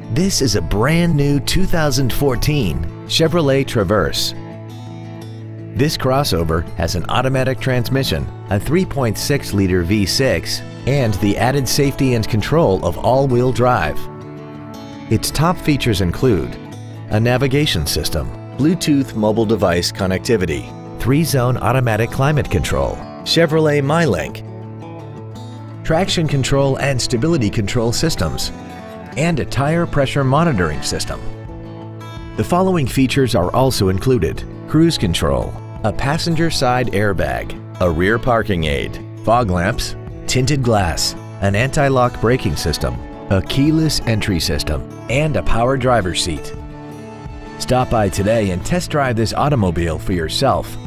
This is a brand new 2014 Chevrolet Traverse. This crossover has an automatic transmission, a 3.6-liter V6, and the added safety and control of all-wheel drive. Its top features include a navigation system, Bluetooth mobile device connectivity, 3-zone automatic climate control, Chevrolet MyLink, traction control and stability control systems, and a tire pressure monitoring system. The following features are also included: cruise control, a passenger side airbag, a rear parking aid, fog lamps, tinted glass, an anti-lock braking system, a keyless entry system, and a power driver's seat. Stop by today and test drive this automobile for yourself.